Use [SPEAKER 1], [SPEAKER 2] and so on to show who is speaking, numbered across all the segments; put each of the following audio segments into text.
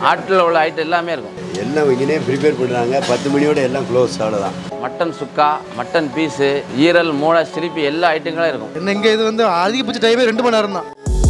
[SPEAKER 1] ஆட்டில் உள்ள ஐட்டம் எல்லாமே இருக்கும்.
[SPEAKER 2] எல்லாம் இங்கேயே ப்ரிப்பேர் பண்ணுறாங்க. 10 மணியோட எல்லாம் க்ளோஸ். அவ்வளோதான்.
[SPEAKER 1] மட்டன் சுக்கா, மட்டன் பீஸு, ஈரல், மூளை, சிலிப்பி எல்லா ஐட்டங்களும் இருக்கும்.
[SPEAKER 3] என்ன இங்கே இது வந்து அதிகபட்ச டைமே 2 மணி நேரம் தான்.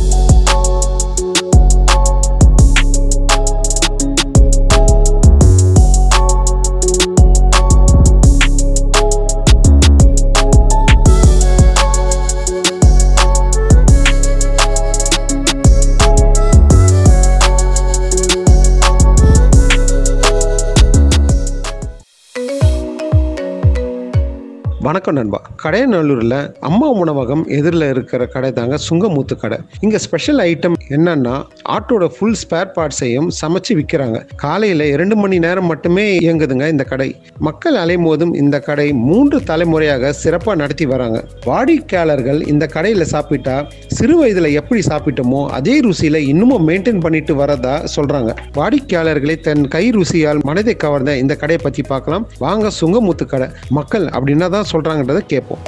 [SPEAKER 4] வணக்கம் நண்பா. கடையநல்லூரில் அம்மா உணவகம் எதிரில் இருக்கிற கடை தாங்க சுங்கமுத்து கடை. இங்கே ஸ்பெஷல் ஐட்டம் என்னன்னா ஆட்டோட ஃபுல் ஸ்பேர் பார்ட்ஸையும் சமைச்சு விற்கிறாங்க. காலையில் 2 மணி நேரம் மட்டுமே இயங்குதுங்க இந்த கடை. மக்கள் அலைமோதும் இந்த கடை 3 தலைமுறையாக சிறப்பாக நடத்தி வராங்க. வாடிக்கையாளர்கள் இந்த கடையில் சாப்பிட்டா சிறு வயதில் எப்படி சாப்பிட்டோமோ அதே ருசியில் இன்னமும் மெயின்டைன் பண்ணிட்டு வரதா சொல்கிறாங்க. வாடிக்கையாளர்களை தன் கை ருசியால் மனதை கவர்ந்த இந்த கடையை பற்றி பார்க்கலாம் வாங்க. சுங்கமுத்து கடை மக்கள் அப்படின்னா தான் சொல்றாங்கன்றதை கேட்போம்.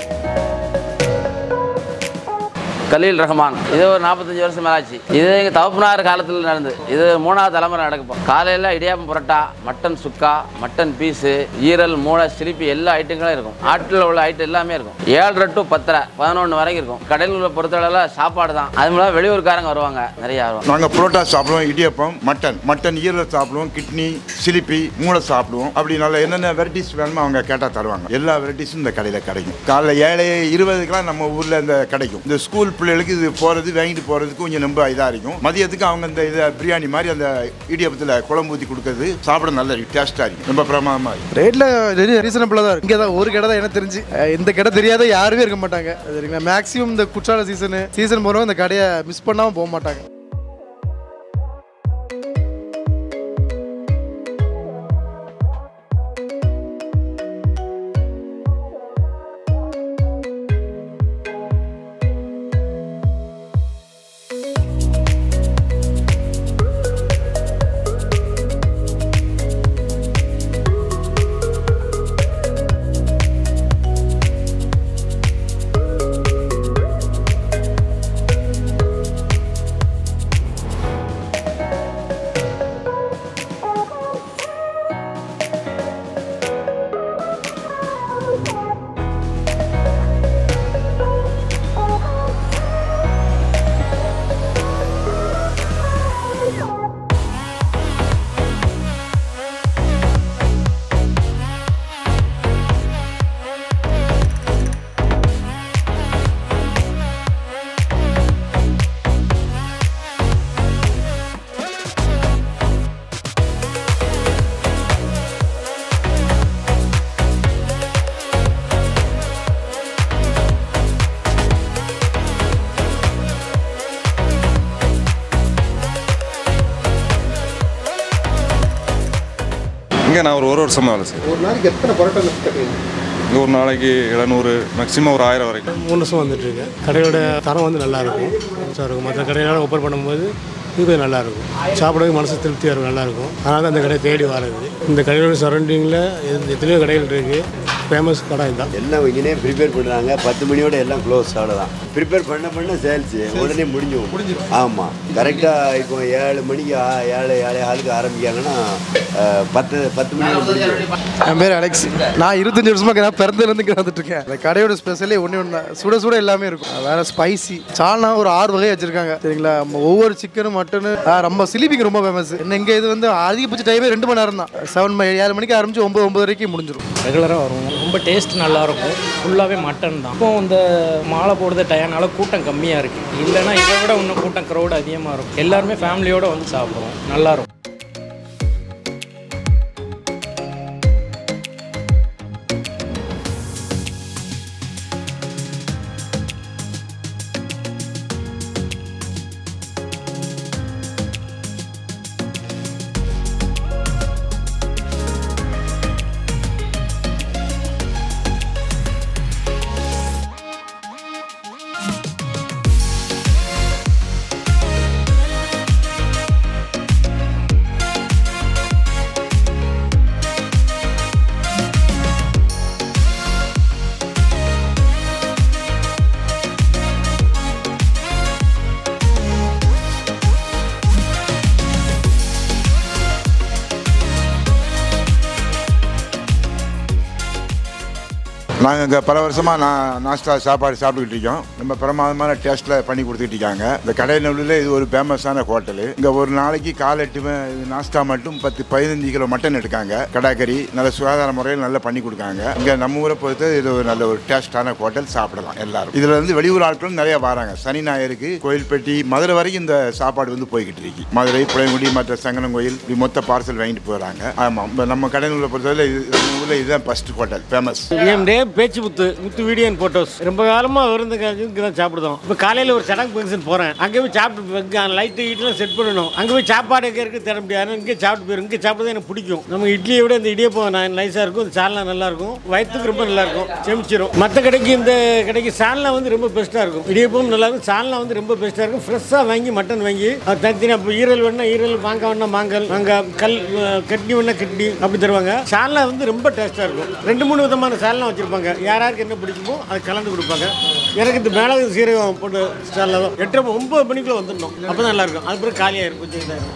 [SPEAKER 1] கலீல் ரஹ்மான் இது ஒரு 45 வருஷம் மேலாச்சு. இது எங்கள் தகப்பனார் காலத்தில் நடந்து இது 3வது தலைமுறை நடக்கும். காலையில் idiyappam parotta, mutton chukka, mutton piece, ஈரல், மூளை, சிலிப்பி எல்லா ஐட்டங்களும் இருக்கும். ஆட்டில் உள்ள ஐட்டம் எல்லாமே இருக்கும். 7:30 to 10:30 11 வரைக்கும் இருக்கும். கடையில் உள்ள பொறுத்தளவில் சாப்பாடு தான். அது மூலம் வெளியூர்காரங்க வருவாங்க, நிறைய வருவாங்க.
[SPEAKER 5] நாங்கள் புரோட்டா சாப்பிடுவோம், இடியாப்பம், மட்டன் ஈரல் சாப்பிடுவோம், கிட்னி, சிலிப்பி, மூளை சாப்பிடுவோம். அப்படி நல்ல என்னென்ன வெரைட்டிஸ் வேணுமோ அவங்க கேட்டால் தருவாங்க. எல்லா வெரைட்டிஸும் இந்த கடையில் கிடைக்கும். காலைல 7:20 நம்ம ஊரில் இந்த கிடைக்கும். இந்த ஸ்கூல் பிள்ளைகளுக்கு இது போகிறது வாங்கிட்டு போகிறதுக்கு கொஞ்சம் ரொம்ப இதாக இருக்கும். மதியத்துக்கு அவங்க இந்த இதை பிரியாணி மாதிரி அந்த இடியப்பத்தில் குழம்பு ஊற்றி கொடுக்கறது சாப்பிட நல்ல டேஸ்ட்டாக இருக்கும். ரொம்ப பிரமாதமாக இருக்கும்.
[SPEAKER 3] ரேட்டில் ரீசனபிளாக தான் இருக்கும். இங்கே தான் ஒரு கடை தான் எனக்கு தெரிஞ்சு. இந்த கடை தெரியாத யாருமே இருக்க மாட்டாங்க. சரிங்களா? மேக்ஸிமம் இந்த குற்றால சீசன் போகிறவங்க இந்த கடையை மிஸ் பண்ணாமல் போக மாட்டாங்க.
[SPEAKER 6] இங்கே நான் ஒரு வருஷமாக வேலை செய்வேன்.
[SPEAKER 4] ஒரு நாளைக்கு எத்தனை பரோட்டா கட்டுறீங்க?
[SPEAKER 6] இங்கே ஒரு நாளைக்கு 700 மேக்ஸிமம் ஒரு 1000 வரைக்கும்.
[SPEAKER 7] 3 வருஷம் வந்துட்டுருக்கு. கடையோட தரம் வந்து நல்லாயிருக்கும். இருக்கும் மற்ற கடையோட ஒப்பர் பண்ணும்போது இது கொஞ்சம் நல்லாயிருக்கும். சாப்பிடவே மனசு திருப்தியாக இருக்கும், நல்லாயிருக்கும். அதனால் அந்த கடையை தேடி வர்றது. இந்த கடையோட சரௌண்டிங்கில் எத்தனையோ கடைகள் இருக்குது. ஃபேமஸ் கடை தான்.
[SPEAKER 2] எல்லாம் இங்கேயே ப்ரிப்பேர் பண்ணுறாங்க. 10 மணியோட எல்லாம் க்ளோஸ். அவ்வளோதான். ப்ரிப்பேர் பண்ண சேல்ஸ் உடனே முடிஞ்சிடும். ஆமாம், கரெக்டாக இப்போ 7 மணிக்கு 7:15 ஆரம்பிக்காங்கன்னா 10 மணிக்கு முடிஞ்சிடும்.
[SPEAKER 3] என் பேர் அலெக்ஸ். நான் 25 வருஷமாக நான் பிறந்ததுலேருந்து இங்கே வந்துட்டுருக்கேன். அந்த கடையோட ஸ்பெஷலே ஒன்று தான். சுட சுட எல்லாமே இருக்கும். வேறு ஸ்பைசி சால்னா ஒரு 6 வகை வச்சுருக்காங்க. சரிங்களா? ஒவ்வொரு சிக்கனும் மட்டனு ரொம்ப சிலிப்பிங்க ரொம்ப ஃபேமஸ். என்ன இங்கே இது வந்து அதிகபட்ச டைமே 2 மணி நேரம் தான். 7 மணிக்கு ஆரம்பிச்சு 9 வரைக்கும் முடிஞ்சிடும்.
[SPEAKER 8] ரெகுலராக வருவோம். ரொம்ப டேஸ்ட் நல்லாயிருக்கும். ஃபுல்லாகவே மட்டன் தான். இப்போ இந்த மாலை போடுற டயனால கூட்டம் கம்மியாக இருக்குது. இல்லைன்னா இதை விட இன்னும் கூட்டம் க்ரௌட் அதிகமாக இருக்கும். எல்லாருமே ஃபேமிலியோடு வந்து சாப்பிடுவோம். நல்லாயிருக்கும்.
[SPEAKER 5] நாங்கள் இங்கே பல வருஷமாக நாஸ்டா சாப்பாடு சாப்பிட்டுக்கிட்டு இருக்கோம். ரொம்ப பிரமாதமான டேஸ்ட்டில் பண்ணி கொடுத்துக்கிட்டு இருக்காங்க. இந்த கடையநல்லூரில் இது ஒரு ஃபேமஸான ஹோட்டலு. இங்கே ஒரு நாளைக்கு காலை நாஸ்டா மட்டும் 10-15 கிலோ மட்டன் எடுக்காங்க. கடாக்கறி நல்ல சுகாதார முறையில் நல்லா பண்ணி கொடுக்காங்க. இங்கே நம்ம ஊரை பொறுத்து இது ஒரு நல்ல ஒரு டேஸ்டான ஹோட்டல். சாப்பிடலாம் எல்லாரும். இதில் வந்து வெளியூர் ஆட்களும் நிறைய வராங்க. சனி ஞாயிறுக்கு கோயில்பட்டி மதுரை வரைக்கும் இந்த சாப்பாடு வந்து போய்கிட்டு இருக்கு. மதுரை புளையங்குடி மற்ற சங்கரங்கோயில் இப்படி மொத்த பார்சல் வாங்கிட்டு போகிறாங்க. ஆமாம், நம்ம கடையில் பொறுத்தவரை நம்ம ஊரில் இதுதான் ஃபர்ஸ்ட் ஹோட்டல் ஃபேமஸ்.
[SPEAKER 9] என் நேம் பேச்சு முத்து வீடியோ அண்ட் போட்டோஸ். ரொம்ப காலமாக விருந்துக்காக தான் சாப்பிடுவோம். இப்போ காலையில் ஒரு சடங்கு ஃபங்க்ஷன் போகிறேன். அங்கே போய் சாப்பிட்டு லைட்டு வீட்டில் செட் பண்ணணும். அங்கே போய் சாப்பாடு எங்கே இருக்குது தர முடியாது. இங்கே சாப்பிட்டு போயிடும். இங்கே சாப்பிட்றது எனக்கு பிடிக்கும். நம்ம இட்லியை விட இந்த இடியப்பம் நைஸாக இருக்கும். சால்னா நல்லாயிருக்கும். வயிற்றுக்கு ரொம்ப நல்லாயிருக்கும். செமிச்சிடும். மற்ற கடைக்கு இந்த கடைக்கு சால்னா வந்து ரொம்ப பெஸ்ட்டாக இருக்கும். இடியப்பம் நல்லாயிருக்கும். சால்னா வந்து ரொம்ப பெஸ்ட்டாக இருக்கும். ஃப்ரெஷ்ஷாக வாங்கி மட்டன் வாங்கி தனித்தனியாக இப்போ ஈரல் வேணா ஈரல், மாங்காய் வேணா மாங்காய், கல் கட்னி வேணா கட்னி அப்படி தருவாங்க. சால்னா வந்து ரொம்ப டேஸ்ட்டாக இருக்கும். 2-3 விதமான சால்னா வச்சுருப்பாங்க. யாருக்கு என்ன பிடிக்குமோ அதை கலந்து கொடுப்பாங்க. எனக்கு இந்த மிளகு சீரகம் போட்டு சால்னா தான் 8-9 மணிக்குள்ளே வந்துடணும். அப்போ தான் நல்லாயிருக்கும். அதுக்கப்புறம் காலியாகிருக்கும். கொஞ்சம் இதாகிடும்.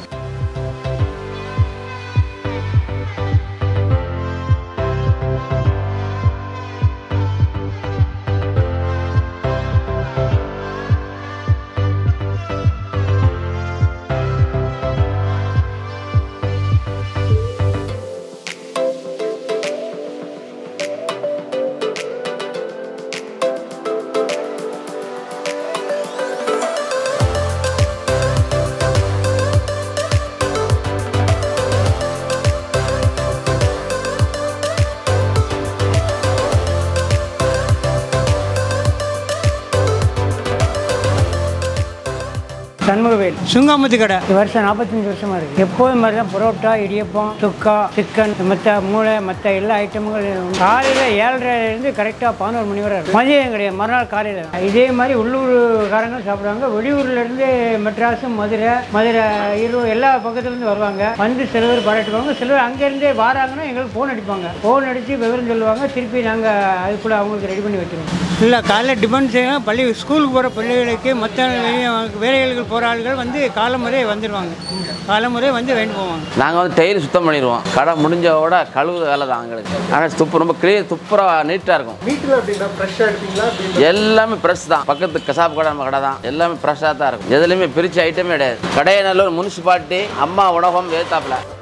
[SPEAKER 10] சண்முகவேல் சுங்காமுத்து கடை வருஷம் 45 வருஷமாக இருக்குது. எப்போதும் மாதிரி தான் புரோட்டா, இடியப்பம், சுக்கா, சிக்கன், மற்ற மூளை, மற்ற எல்லா ஐட்டமும் காலையில் 7:30 கரெக்டாக 11 மணி வரை இருக்கும். மதியம் கிடையாது, மறுநாள் காலையில். இதே மாதிரி உள்ளூர்காரங்க சாப்பிடுவாங்க. வெளியூர்லேருந்து மெட்ராஸ், மதுரை, ஈரோடு எல்லா பக்கத்துலேருந்து வருவாங்க. வந்து சில பேர் பாராட்டுவாங்க. சில பேர் அங்கேருந்தே வராங்கன்னா எங்களுக்கு ஃபோன் அடிப்பாங்க. ஃபோன் அடித்து விவரம் சொல்லுவாங்க. திருப்பி நாங்கள் அதுக்குள்ளே அவங்களுக்கு ரெடி பண்ணி வச்சுருவோம். இல்லை, காலையில் டிஃபன் செய்யணும். ஸ்கூலுக்கு போகிற பிள்ளைகளுக்கு மற்ற வேலைகளுக்கு போகிற ஆளுகள் வந்து காலமுறை வந்துடுவாங்க. காலமுறை வந்து வேண்டு போவாங்க.
[SPEAKER 1] நாங்கள் வந்து டெய்லி சுத்தம் பண்ணிடுவோம். கடை முடிஞ்சவோட கழுவு வேலை தான் எங்களுக்கு. ஆனால் துப்பு ரொம்ப கிளியர், துப்புரவாக நீட்டாக இருக்கும்.
[SPEAKER 3] வீட்டில் அப்படின்னா ஃப்ரெஷ்ஷாக எடுப்பீங்களா?
[SPEAKER 1] எல்லாமே ஃப்ரெஷ் தான். பக்கத்து கசாப்பு கடை நம்ம கடை தான். எல்லாமே ஃப்ரெஷ்ஷாக தான் இருக்கும். எதுலையுமே பிரித்த ஐட்டமே கிடையாது. கடையநல்லூர் முனிசிபாலிட்டி அம்மா உணவகம் வேத்தாப்பில்.